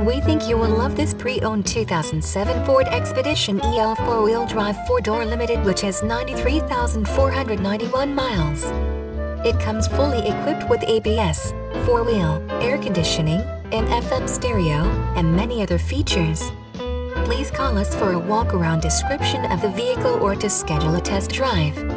We think you will love this pre-owned 2007 Ford Expedition EL 4-wheel drive 4-door limited, which has 93,491 miles. It comes fully equipped with ABS, 4-wheel, air conditioning, and FM stereo, and many other features. Please call us for a walk-around description of the vehicle or to schedule a test drive.